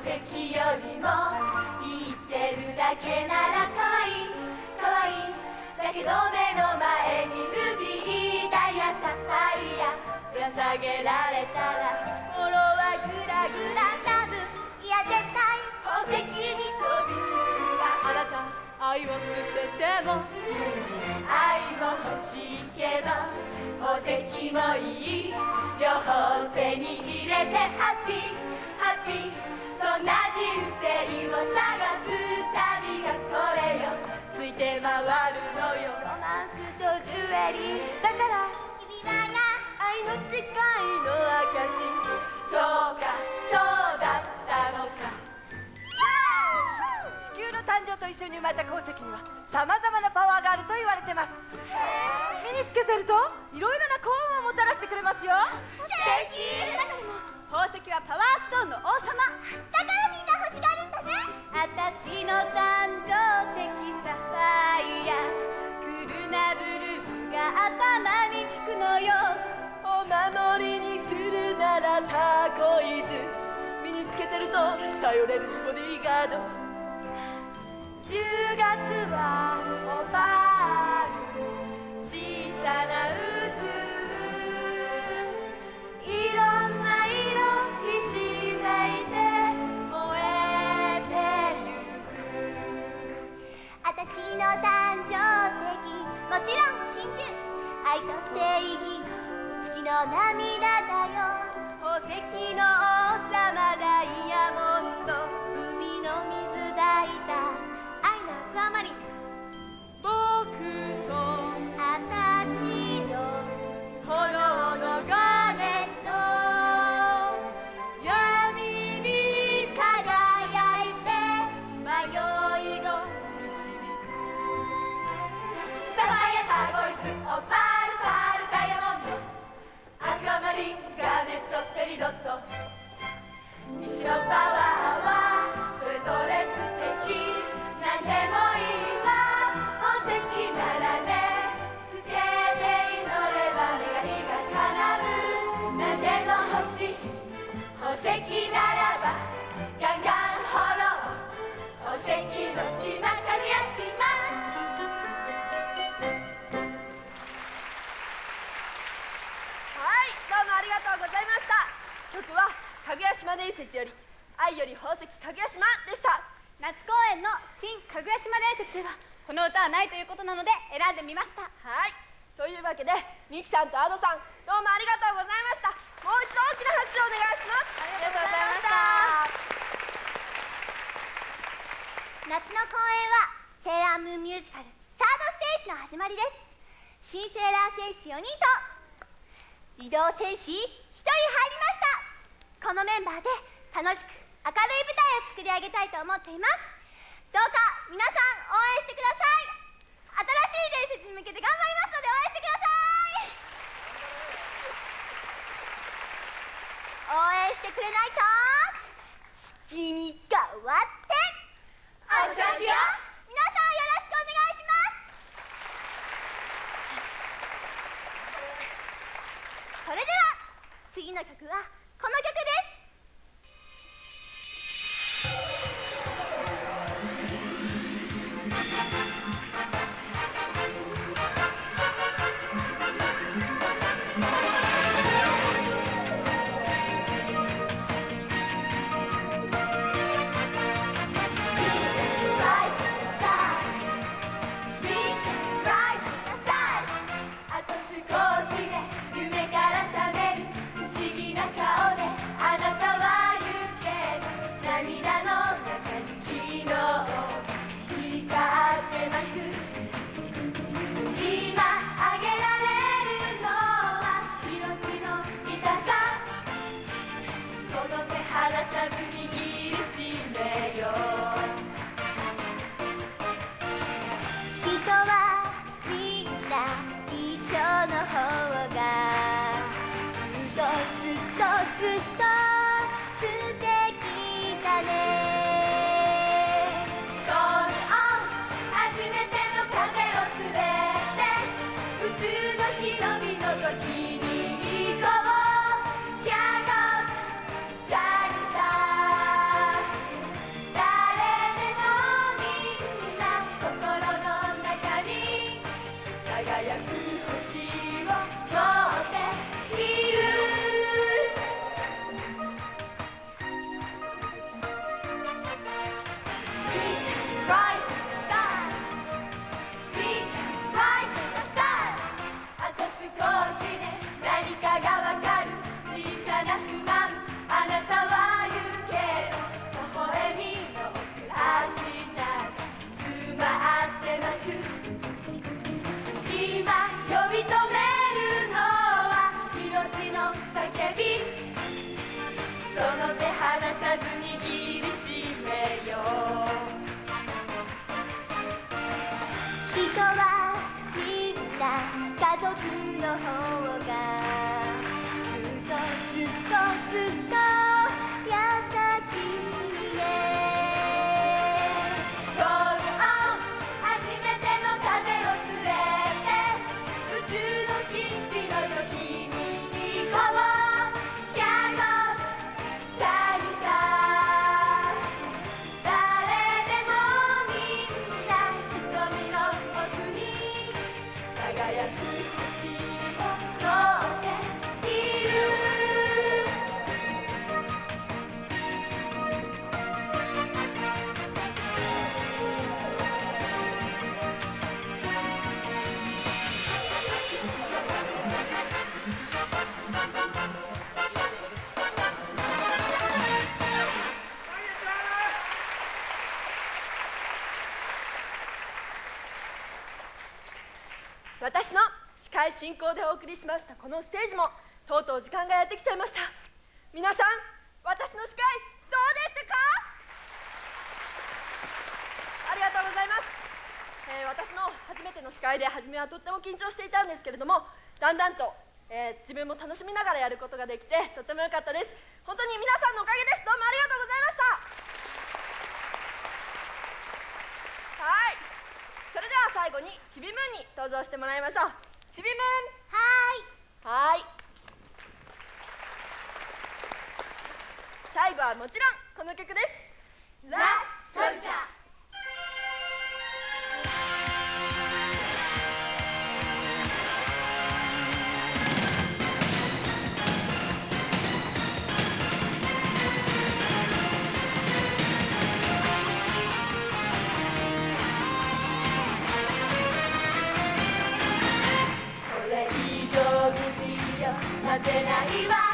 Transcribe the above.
石よりも言ってるだけなら可愛い可愛いだけど目の前にルビーダイヤサファイアぶら下げられたら心はグラグラ多分いや絶対宝石に飛びあなた愛を捨てても愛も欲しいけど宝石もいい両方手に入れてハッピーハッピーそんな人生を探す旅がこれよついて回るのよロマンスとジュエリーだから指輪が愛の誓いの証そうかそうだったのか地球の誕生と一緒に生まれた鉱石にはさまざまなパワーがあると言われてます身につけてるといろいろな幸運をもたらしてくれますよ素敵中にも宝石はパワーストーンの王様だからみんな欲しがるんだね私の誕生石サファイアクルナブルーが頭に効くのよお守りにするならターコイズ身につけてると頼れるボディーガード10月はオパール小さな宇宙いろんな色ひしめいて燃えてゆく私の誕生石もちろん真珠愛と正義の月の涙だよ宝石の王様ダイヤモンド海の水抱いた愛のアクアマリン僕と私の炎のガーネット闇に輝いて迷いを導くサファイアターコイズオパールパールダイヤモンドアクアマリンガーネットペリドット石のパワーはそれぞれ素敵何でもいいわ宝石ならねつけて祈れば願いが叶う何でも欲しい宝石ならばガンガン掘ろう宝石の島かぐや島はいどうもありがとうございました曲はかぐや島伝説より愛より宝石かぐや島でした夏公演の新かぐや島伝説ではこの歌はないということなので選んでみましたはいというわけでミキさんとAdoさんどうもありがとうございましたもう一度大きな拍手をお願いしますありがとうございました夏の公演はセーラームーンミュージカルサードステージの始まりです新セーラー戦士4人と移動戦士1人入りましたこのメンバーで楽しく明るい舞台を作り上げたいと思っていますどうか皆さん応援してください新しい伝説に向けて頑張りますので応援してください応援してくれないと月に変わっておしゃぎよ皆さんよろしくお願いしますそれでは次の曲はこの曲ですあと少しで夢から覚める不思議な顔人はみんな家族の方がずっとずっとずっと優しいね。 Roll on 初めての風を連れて宇宙の神秘のよ君にこうキャノシャニさ誰でもみんな瞳の奥に輝く星を乗っている。 私の司会進行でお送りしましたこのステージもとうとう時間がやってきちゃいました。皆さん、私の司会どうでしたか？ありがとうございます。私も初めての司会で初めはとっても緊張していたんですけれども、だんだんと、自分も楽しみながらやることができてとても良かったです。本当に皆さんのおかげです。どうもありがとうございました。はい、それでは最後にちびムーンに登場してもらいましょう。ちびムーン、はーい。最後はもちろんこの曲です。 ラ・ソルジャー。これ以上無理よ、待てないわ。